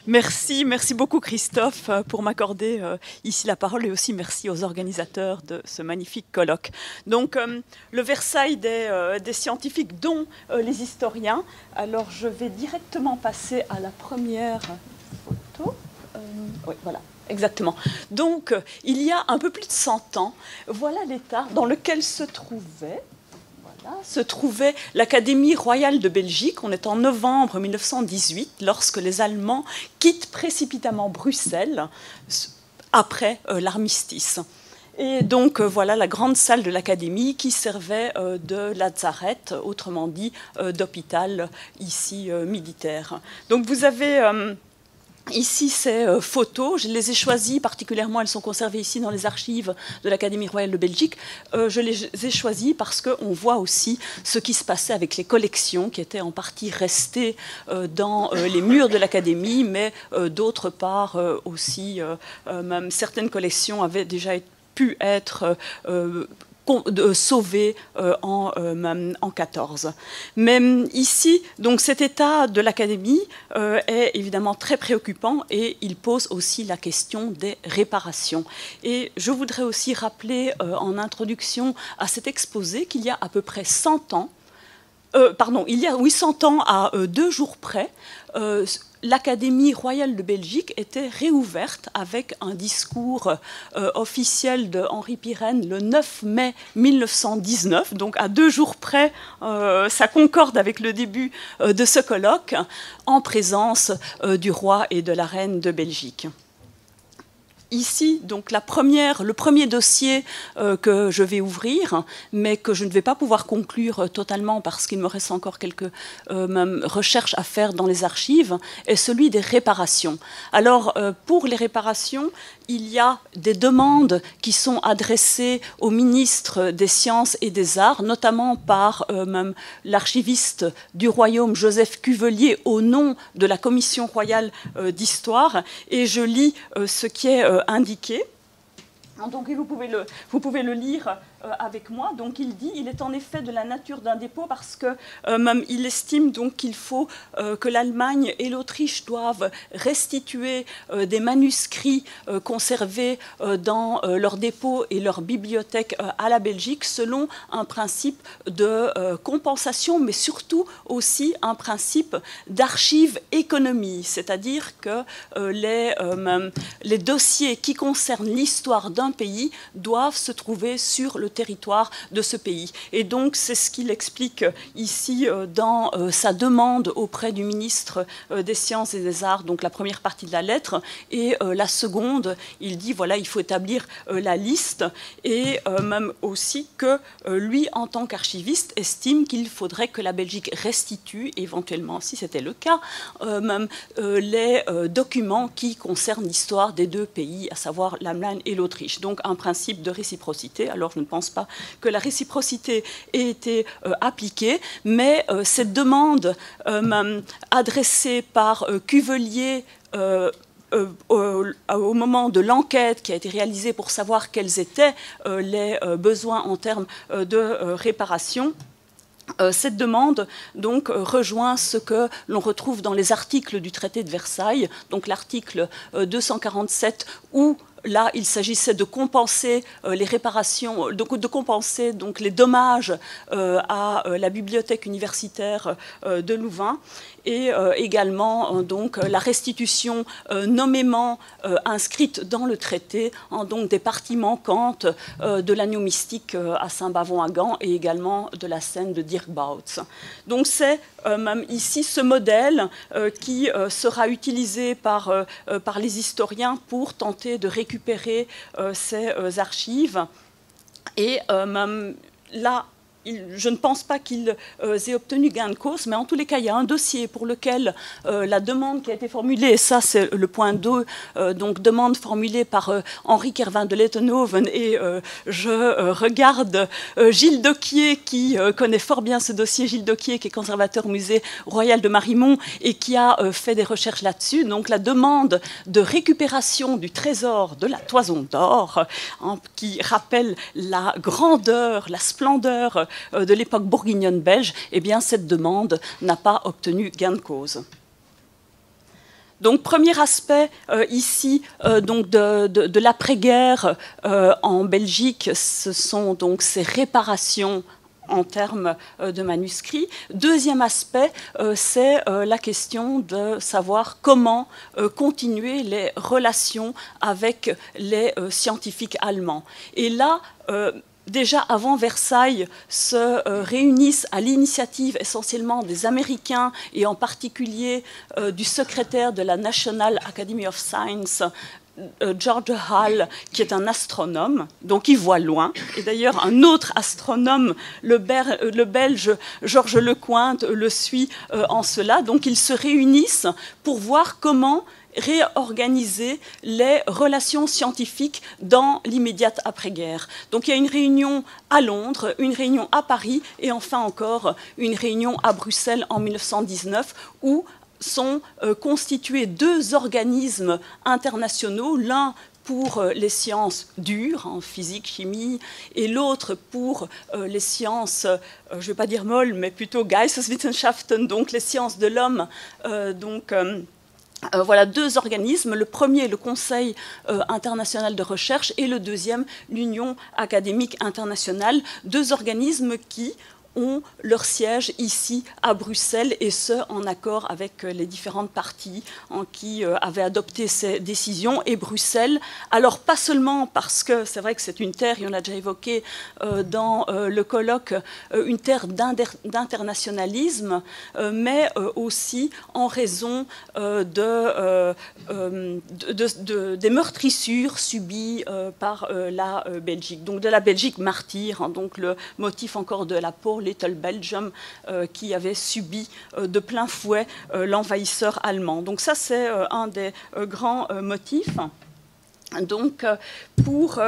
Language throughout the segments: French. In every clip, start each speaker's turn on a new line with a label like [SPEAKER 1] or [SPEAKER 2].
[SPEAKER 1] Merci beaucoup Christophe pour m'accorder ici la parole et aussi merci aux organisateurs de ce magnifique colloque. Donc le Versailles des scientifiques dont les historiens. Alors je vais directement passer à la première photo. Oui, voilà. Exactement. Donc, il y a un peu plus de 100 ans, voilà l'état dans lequel se trouvait l'Académie royale de Belgique. On est en novembre 1918, lorsque les Allemands quittent précipitamment Bruxelles après l'armistice. Et donc, voilà la grande salle de l'Académie qui servait de lazaret, autrement dit d'hôpital ici militaire. Donc, vous avez... ici, ces photos, je les ai choisies particulièrement, elles sont conservées ici dans les archives de l'Académie royale de Belgique. Je les ai choisies parce qu'on voit aussi ce qui se passait avec les collections qui étaient en partie restées dans les murs de l'Académie, mais d'autre part aussi, même certaines collections avaient déjà pu être sauvés en 14. Mais ici, donc cet état de l'Académie est évidemment très préoccupant et il pose aussi la question des réparations. Et je voudrais aussi rappeler en introduction à cet exposé qu'il y a à peu près 100 ans, il y a 100 ans à 2 jours près, l'Académie royale de Belgique était réouverte avec un discours officiel de Henri Pirenne le 9 mai 1919. Donc à 2 jours près, ça concorde avec le début de ce colloque, en présence du roi et de la reine de Belgique. Ici, donc le premier dossier que je vais ouvrir, mais que je ne vais pas pouvoir conclure totalement parce qu'il me reste encore quelques recherches à faire dans les archives, est celui des réparations. Alors, pour les réparations, il y a des demandes qui sont adressées au ministre des Sciences et des Arts, notamment par l'archiviste du Royaume, Joseph Cuvelier, au nom de la Commission royale d'histoire. Et je lis ce qui est indiqué. Donc, vous pouvez le lire avec moi. Donc il dit, il est en effet de la nature d'un dépôt parce que il estime donc qu'il faut que l'Allemagne et l'Autriche doivent restituer des manuscrits conservés dans leurs dépôts et leurs bibliothèques à la Belgique selon un principe de compensation, mais surtout aussi un principe d'archive-économie, c'est-à-dire que les dossiers qui concernent l'histoire d'un pays doivent se trouver sur le territoire de ce pays. Et donc, c'est ce qu'il explique ici dans sa demande auprès du ministre des Sciences et des Arts, donc la première partie de la lettre. Et la seconde, il dit, voilà, il faut établir la liste et même aussi que lui, en tant qu'archiviste, estime qu'il faudrait que la Belgique restitue, éventuellement, si c'était le cas, les documents qui concernent l'histoire des deux pays, à savoir l'Allemagne et l'Autriche. Donc, un principe de réciprocité. Alors, je ne pense pas que la réciprocité ait été appliquée, mais cette demande adressée par Cuvelier au moment de l'enquête qui a été réalisée pour savoir quels étaient les besoins en termes de réparation, cette demande donc rejoint ce que l'on retrouve dans les articles du traité de Versailles, donc l'article 247 où là, il s'agissait de compenser les réparations, de compenser donc les dommages à la bibliothèque universitaire de Louvain, et également donc la restitution nommément inscrite dans le traité en donc des parties manquantes de l'agneau mystique à Saint-Bavon à Gand et également de la scène de Dirk Bouts. Donc c'est même ici ce modèle qui sera utilisé par les historiens pour tenter de récupérer ces archives. Et même là, je ne pense pas qu'ils aient obtenu gain de cause, mais en tous les cas, il y a un dossier pour lequel la demande qui a été formulée, et ça c'est le point 2, donc demande formulée par Henri Kervin de Lettenhoven, et je regarde Gilles Docquier qui connaît fort bien ce dossier, Gilles Docquier qui est conservateur au musée royal de Marimont et qui a fait des recherches là-dessus. Donc la demande de récupération du trésor de la Toison d'Or, qui rappelle la grandeur, la splendeur de l'époque bourguignonne belge, eh bien cette demande n'a pas obtenu gain de cause. Donc, premier aspect ici donc de l'après-guerre en Belgique, ce sont donc ces réparations en termes de manuscrits. Deuxième aspect, c'est la question de savoir comment continuer les relations avec les scientifiques allemands. Et là, déjà avant Versailles, se réunissent à l'initiative essentiellement des Américains et en particulier du secrétaire de la National Academy of Science, George Hall, qui est un astronome, donc il voit loin. Et d'ailleurs, un autre astronome, le Belge Georges Lecointe, le suit en cela. Donc ils se réunissent pour voir comment réorganiser les relations scientifiques dans l'immédiate après-guerre. Donc il y a une réunion à Londres, une réunion à Paris et enfin encore une réunion à Bruxelles en 1919 où sont constitués deux organismes internationaux, l'un pour les sciences dures, en physique, chimie, et l'autre pour les sciences, je ne vais pas dire molles, mais plutôt Geisteswissenschaften, donc les sciences de l'homme. Voilà deux organismes, le premier le Conseil international de recherche et le deuxième l'Union académique internationale, deux organismes qui ont leur siège ici à Bruxelles et ce en accord avec les différentes parties qui avaient adopté ces décisions. Et Bruxelles, alors pas seulement parce que c'est vrai que c'est une terre, et on l'a déjà évoqué dans le colloque, une terre d'internationalisme, mais aussi en raison des meurtrissures subies par la Belgique. Donc de la Belgique martyre, donc le motif encore de la peau, Little Belgium, qui avait subi de plein fouet l'envahisseur allemand. Donc ça, c'est un des grands motifs. Donc, pour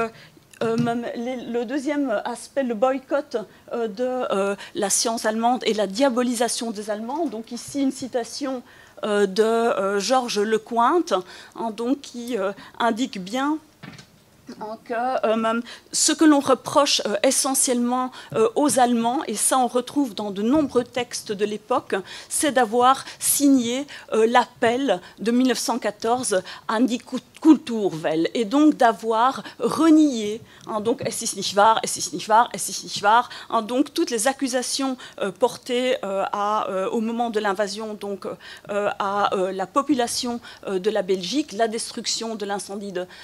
[SPEAKER 1] le deuxième aspect, le boycott de la science allemande et la diabolisation des Allemands. Donc ici, une citation de Georges Lecointe, donc, qui indique bien que ce que l'on reproche essentiellement aux Allemands, et ça on retrouve dans de nombreux textes de l'époque, c'est d'avoir signé l'appel de 1914 an die Kulturwelle, et donc d'avoir renié, donc es ist nicht wahr, es ist nicht wahr, es ist nicht wahr, donc toutes les accusations portées au moment de l'invasion donc à la population de la Belgique, la destruction de l'incendie de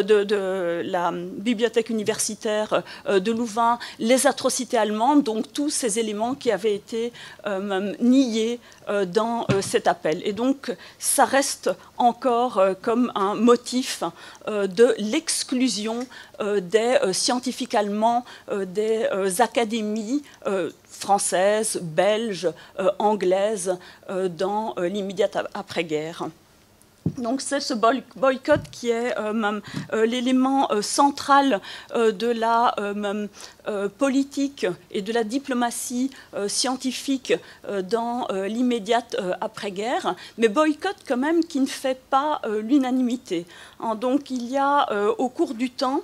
[SPEAKER 1] la bibliothèque universitaire de Louvain, les atrocités allemandes, donc tous ces éléments qui avaient été niés dans cet appel. Et donc ça reste encore comme un motif de l'exclusion des scientifiques allemands, des académies françaises, belges, anglaises dans l'immédiate après-guerre. Donc c'est ce boycott qui est l'élément central de la politique et de la diplomatie scientifique dans l'immédiate après-guerre, mais boycott quand même qui ne fait pas l'unanimité. Donc il y a au cours du temps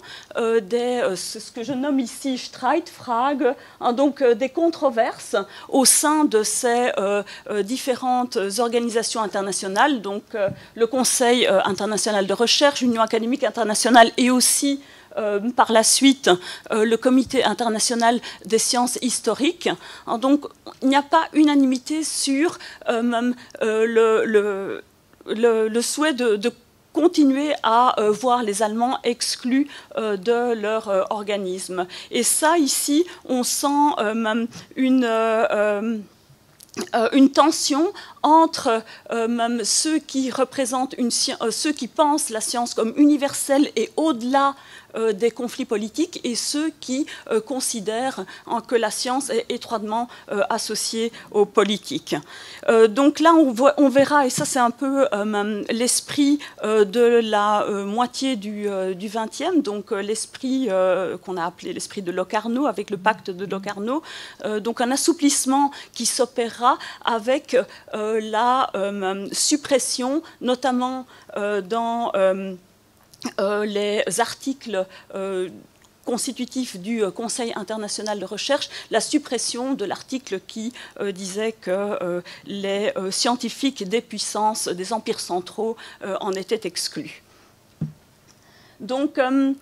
[SPEAKER 1] ce que je nomme ici Streitfragen, donc des controverses au sein de ces différentes organisations internationales, donc le Conseil international de recherche, l'Union académique internationale et aussi par la suite le Comité international des sciences historiques. Donc il n'y a pas unanimité sur le souhait de continuer à voir les Allemands exclus de leur organisme. Et ça, ici, on sent une tension entre ceux qui représentent ceux qui pensent la science comme universelle et au-delà des conflits politiques et ceux qui considèrent que la science est étroitement associée aux politiques. Donc là, on verra, et ça c'est un peu l'esprit de la moitié du XXe, donc l'esprit qu'on a appelé l'esprit de Locarno, avec le pacte de Locarno, donc un assouplissement qui s'opérera avec la suppression, notamment dans les articles constitutif du Conseil international de recherche, la suppression de l'article qui disait que les scientifiques des puissances, des empires centraux en étaient exclus. Donc,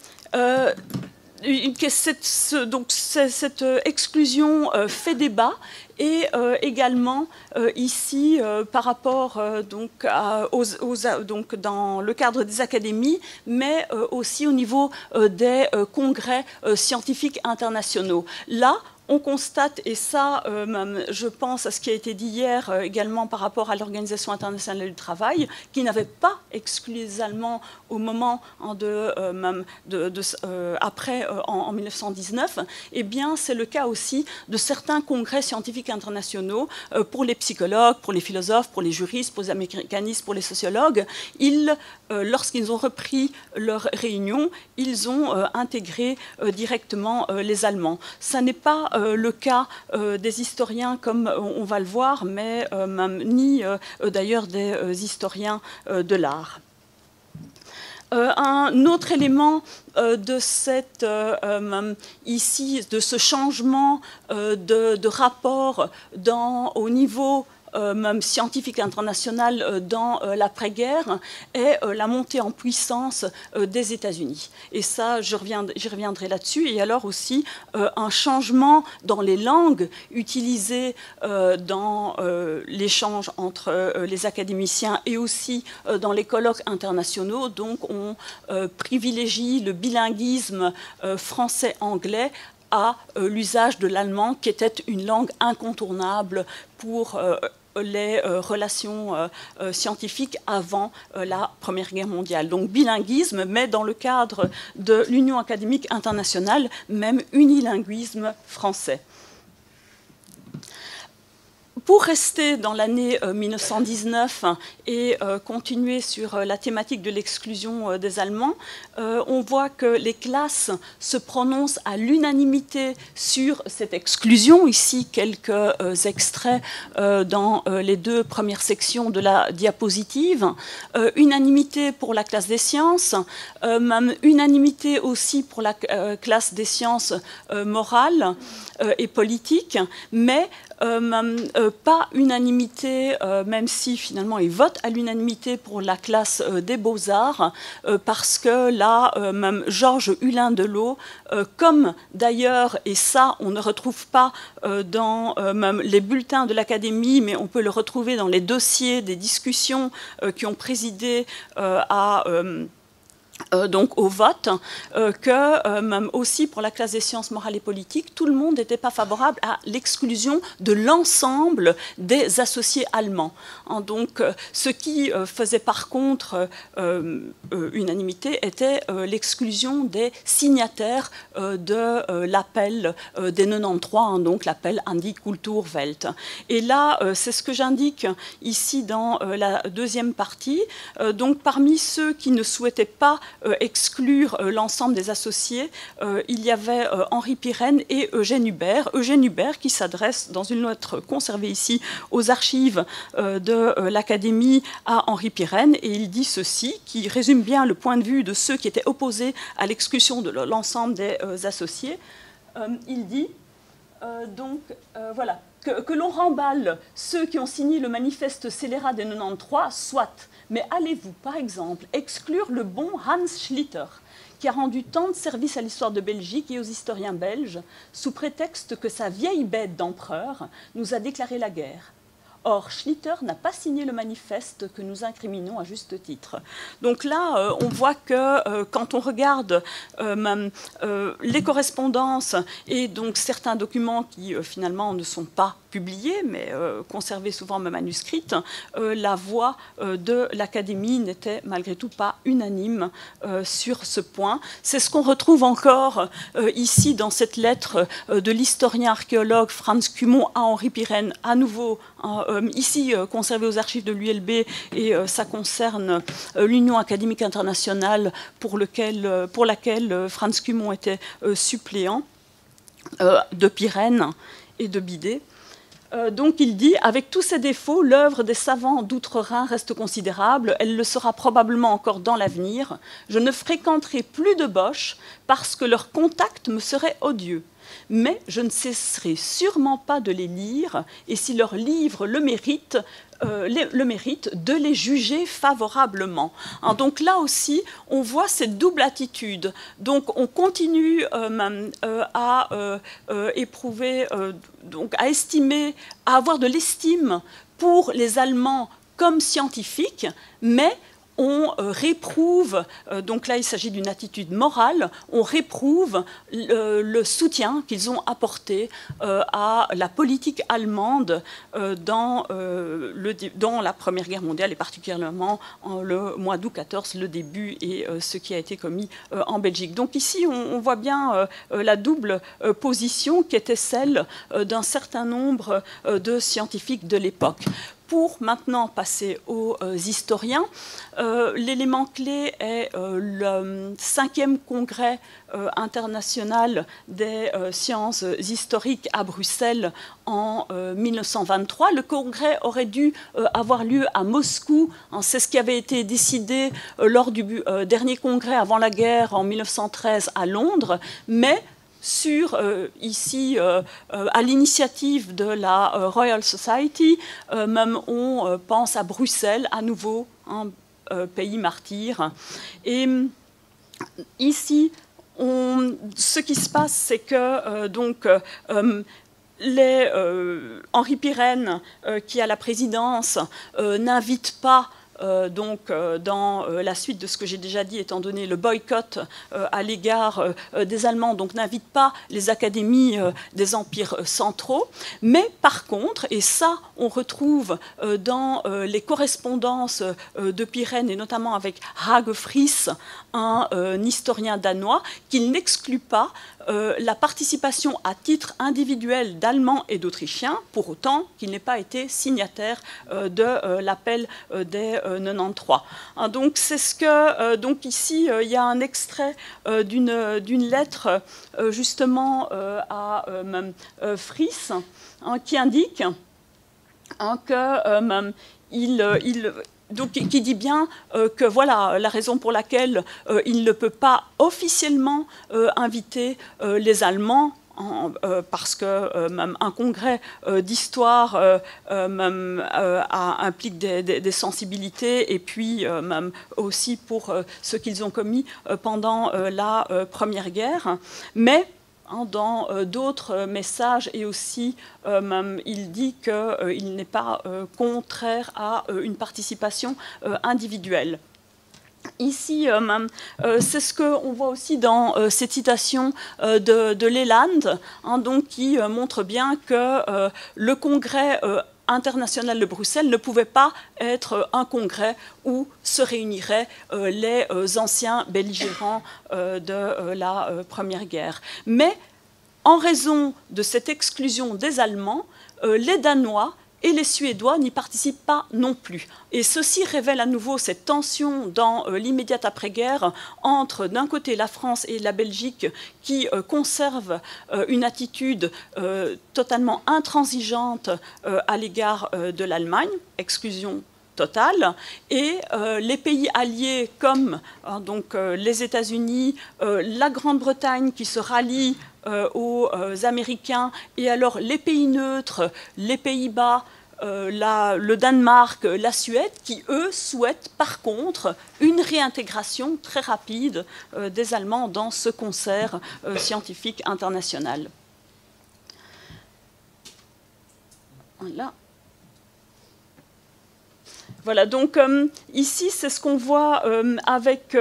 [SPEAKER 1] cette exclusion fait débat, et également ici par rapport donc dans le cadre des académies, mais aussi au niveau des congrès scientifiques internationaux. Là, on constate, et ça, je pense à ce qui a été dit hier également par rapport à l'Organisation internationale du travail, qui n'avait pas exclu les Allemands au moment après, en 1919, eh bien, c'est le cas aussi de certains congrès scientifiques internationaux pour les psychologues, pour les philosophes, pour les juristes, pour les américanistes, pour les sociologues. Lorsqu'ils ont repris leur réunion, ils ont intégré directement les Allemands. Ça n'est pas le cas des historiens comme on va le voir, mais ni d'ailleurs des historiens de l'art. Un autre élément de ce changement de rapport au niveau scientifique international dans l'après-guerre est la montée en puissance des États-Unis. Et ça, j'y reviendrai là-dessus. Et alors aussi un changement dans les langues utilisées dans l'échange entre les académiciens et aussi dans les colloques internationaux. Donc on privilégie le bilinguisme français-anglais à l'usage de l'allemand, qui était une langue incontournable pour les relations scientifiques avant la Première Guerre mondiale. Donc bilinguisme, mais dans le cadre de l'Union académique internationale, même unilinguisme français. Pour rester dans l'année 1919 et continuer sur la thématique de l'exclusion des Allemands, on voit que les classes se prononcent à l'unanimité sur cette exclusion. Ici, quelques extraits dans les deux premières sections de la diapositive. Unanimité pour la classe des sciences, unanimité aussi pour la classe des sciences morales et politiques, mais pas unanimité, même si finalement ils votent à l'unanimité pour la classe des beaux-arts, parce que là, même Georges Hulin-Delot, comme d'ailleurs, et ça on ne retrouve pas dans même les bulletins de l'Académie, mais on peut le retrouver dans les dossiers des discussions qui ont présidé donc au vote, que même aussi pour la classe des sciences morales et politiques, tout le monde n'était pas favorable à l'exclusion de l'ensemble des associés allemands. Donc, ce qui faisait par contre unanimité était l'exclusion des signataires de l'appel des 93, donc l'appel an die Kulturwelt. Et là, c'est ce que j'indique ici dans la deuxième partie. Donc, parmi ceux qui ne souhaitaient pas exclure l'ensemble des associés, il y avait Henri Pirenne et Eugène Hubert. Eugène Hubert qui s'adresse dans une lettre conservée ici aux archives de l'Académie à Henri Pirenne, et il dit ceci, qui résume bien le point de vue de ceux qui étaient opposés à l'exclusion de l'ensemble des associés. Il dit voilà, que l'on remballe ceux qui ont signé le manifeste scélérat des 93, soit. Mais allez-vous, par exemple, exclure le bon Hans Schlitter, qui a rendu tant de services à l'histoire de Belgique et aux historiens belges, sous prétexte que sa vieille bête d'empereur nous a déclaré la guerre. Or, Schlitter n'a pas signé le manifeste que nous incriminons à juste titre. Donc là, on voit que quand on regarde les correspondances et donc certains documents qui finalement ne sont pas publiés, mais conservés souvent même manuscrites, la voix de l'Académie n'était malgré tout pas unanime sur ce point. C'est ce qu'on retrouve encore ici dans cette lettre de l'historien archéologue Franz Cumont à Henri Pirenne, à nouveau ici conservé aux archives de l'ULB, et ça concerne l'Union académique internationale pour laquelle Franz Cumont était suppléant de Pirenne et de Bidet. Donc il dit, avec tous ces défauts, l'œuvre des savants d'outre-Rhin reste considérable, elle le sera probablement encore dans l'avenir. Je ne fréquenterai plus de Bosch parce que leur contact me serait odieux. Mais je ne cesserai sûrement pas de les lire, et si leurs livres le méritent, de les juger favorablement. Hein, donc là aussi, on voit cette double attitude. Donc on continue à éprouver, donc à estimer, à avoir de l'estime pour les Allemands comme scientifiques, mais on réprouve, donc là il s'agit d'une attitude morale, on réprouve le soutien qu'ils ont apporté à la politique allemande dans la Première Guerre mondiale, et particulièrement le mois d'août 14, le début et ce qui a été commis en Belgique. Donc ici on voit bien la double position qui était celle d'un certain nombre de scientifiques de l'époque. Pour maintenant passer aux historiens, l'élément clé est le 5e congrès international des sciences historiques à Bruxelles en 1923. Le congrès aurait dû avoir lieu à Moscou. C'est ce qui avait été décidé lors du dernier congrès avant la guerre en 1913 à Londres, mais ici, à l'initiative de la Royal Society, même on pense à Bruxelles, à nouveau, un pays martyr. Et ici, ce qui se passe, c'est que Henri Pirenne, qui a la présidence, n'invite pas dans la suite de ce que j'ai déjà dit, étant donné le boycott à l'égard des Allemands, donc n'invite pas les académies des empires centraux, mais par contre, et ça on retrouve dans les correspondances de Pirenne, et notamment avec Hage Friis, un historien danois, qu'il n'exclut pas la participation à titre individuel d'Allemands et d'Autrichiens, pour autant qu'il n'ait pas été signataire de l'appel des 93. Donc c'est ce que donc ici il y a un extrait d'une lettre justement à Friis qui indique que donc, qui dit bien que voilà la raison pour laquelle il ne peut pas officiellement inviter les Allemands, parce que même un congrès d'histoire implique des sensibilités, et puis même aussi pour ce qu'ils ont commis pendant la Première Guerre. Mais dans d'autres messages, et aussi il dit qu'il n'est pas contraire à une participation individuelle. Ici, c'est ce qu'on voit aussi dans cette citation de Leland, donc, qui montre bien que le congrès international de Bruxelles ne pouvait pas être un congrès où se réuniraient les anciens belligérants de la Première Guerre. Mais en raison de cette exclusion des Allemands, les Danois et les Suédois n'y participent pas non plus. Et ceci révèle à nouveau cette tension dans l'immédiate après-guerre entre, d'un côté, la France et la Belgique, qui conservent une attitude totalement intransigeante à l'égard de l'Allemagne, exclusion totale, et les pays alliés comme donc, les États-Unis, la Grande-Bretagne qui se rallient aux Américains, et alors les pays neutres, les Pays-Bas, le Danemark, la Suède, qui eux souhaitent par contre une réintégration très rapide des Allemands dans ce concert scientifique international. Voilà. Voilà, donc ici, c'est ce qu'on voit avec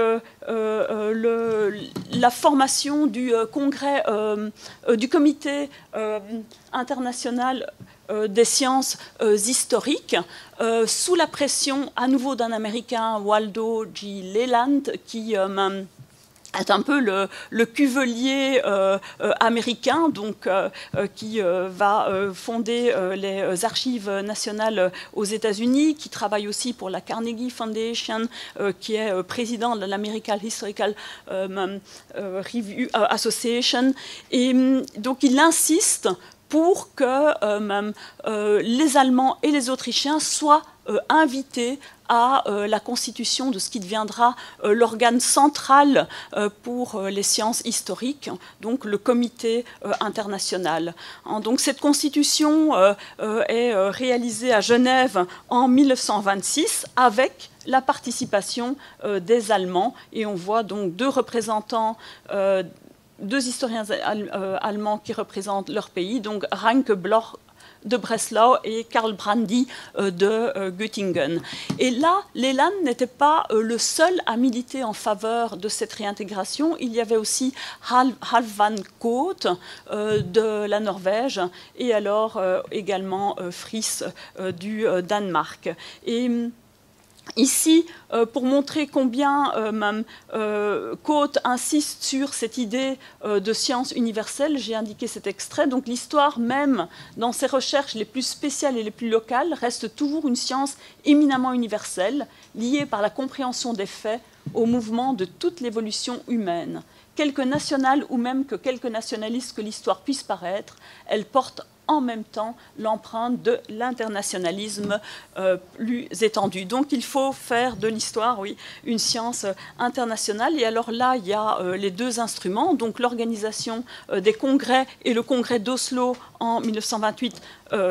[SPEAKER 1] la formation du congrès, du comité international des sciences historiques, sous la pression à nouveau d'un Américain, Waldo G. Leland, qui est un peu le cuvelier américain, donc, qui va fonder les archives nationales aux États-Unis, qui travaille aussi pour la Carnegie Foundation, qui est président de l'American Historical Review Association. Et donc il insiste pour que les Allemands et les Autrichiens soient invités à la constitution de ce qui deviendra l'organe central pour les sciences historiques, donc le comité international. Donc cette constitution est réalisée à Genève en 1926 avec la participation des Allemands, et on voit donc deux représentants, deux historiens allemands qui représentent leur pays, donc Reinke Bloch de Breslau et Karl Brandy de Göttingen. Et là, Leland n'était pas le seul à militer en faveur de cette réintégration. Il y avait aussi Halvdan Koht de la Norvège et alors également Friis du Danemark. Et ici, pour montrer combien Koht insiste sur cette idée de science universelle, j'ai indiqué cet extrait. Donc l'histoire même, dans ses recherches les plus spéciales et les plus locales, reste toujours une science éminemment universelle, liée par la compréhension des faits au mouvement de toute l'évolution humaine. Quelque nationale ou même que quelque nationaliste que l'histoire puisse paraître, elle porte en même temps l'empreinte de l'internationalisme plus étendu. Donc il faut faire de l'histoire, oui, une science internationale. Et alors là, il y a les deux instruments, donc l'organisation des congrès et le congrès d'Oslo en 1928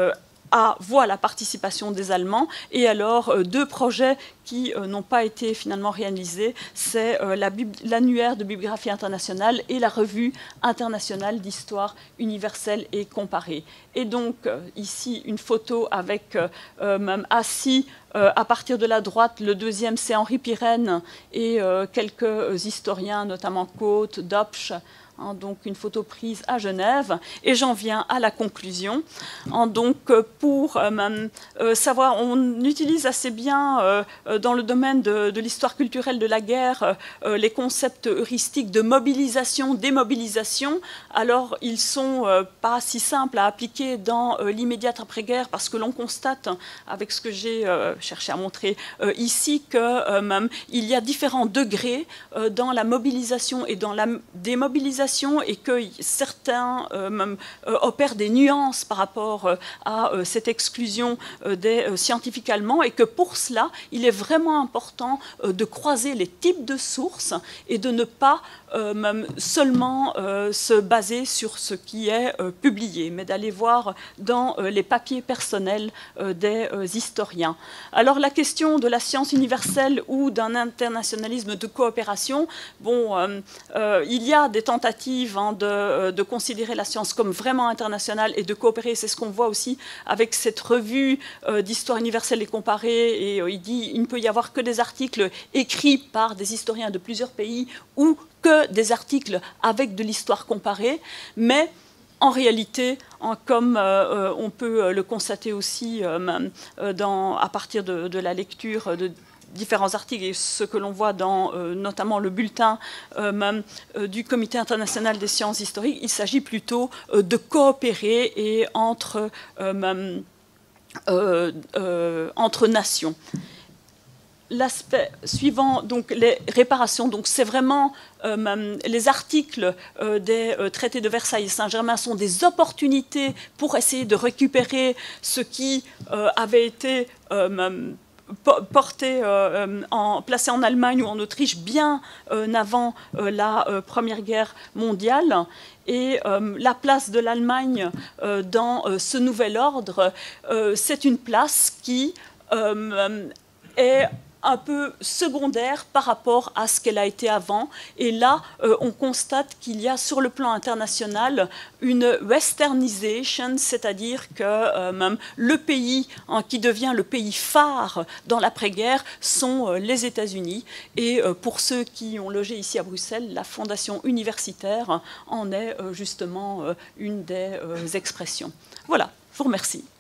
[SPEAKER 1] voit la participation des Allemands, et alors deux projets qui n'ont pas été finalement réalisés, c'est l'annuaire de bibliographie internationale et la revue internationale d'histoire universelle et comparée. Et donc ici une photo avec même assis à partir de la droite, le deuxième c'est Henri Pirenne et quelques historiens, notamment Koht, Dopsch, donc une photo prise à Genève. Et j'en viens à la conclusion. Donc pour savoir, on utilise assez bien dans le domaine de l'histoire culturelle de la guerre les concepts heuristiques de mobilisation, démobilisation. Alors ils sont pas si simples à appliquer dans l'immédiate après-guerre, parce que l'on constate, avec ce que j'ai cherché à montrer ici, qu'il y a différents degrés dans la mobilisation et dans la démobilisation, et que certains opèrent des nuances par rapport à cette exclusion des scientifiques allemands, et que pour cela, il est vraiment important de croiser les types de sources et de ne pas seulement se baser sur ce qui est publié, mais d'aller voir dans les papiers personnels des historiens. Alors la question de la science universelle ou d'un internationalisme de coopération, bon, il y a des tentatives de considérer la science comme vraiment internationale et de coopérer. C'est ce qu'on voit aussi avec cette revue d'histoire universelle et comparée. Et il ne peut y avoir que des articles écrits par des historiens de plusieurs pays ou que des articles avec de l'histoire comparée. Mais en réalité, comme on peut le constater aussi à partir de la lecture de différents articles, et ce que l'on voit dans notamment le bulletin du Comité international des sciences historiques, il s'agit plutôt de coopérer et entre nations. L'aspect suivant, donc les réparations, donc c'est vraiment les articles des traités de Versailles et Saint-Germain sont des opportunités pour essayer de récupérer ce qui avait été placé en Allemagne ou en Autriche bien avant la Première Guerre mondiale. Et la place de l'Allemagne dans ce nouvel ordre, c'est une place qui est un peu secondaire par rapport à ce qu'elle a été avant. Et là, on constate qu'il y a sur le plan international une westernisation, c'est-à-dire que le pays qui devient le pays phare dans l'après-guerre sont les États-Unis. Et pour ceux qui ont logé ici à Bruxelles, la fondation universitaire en est justement une des expressions. Voilà, je vous remercie.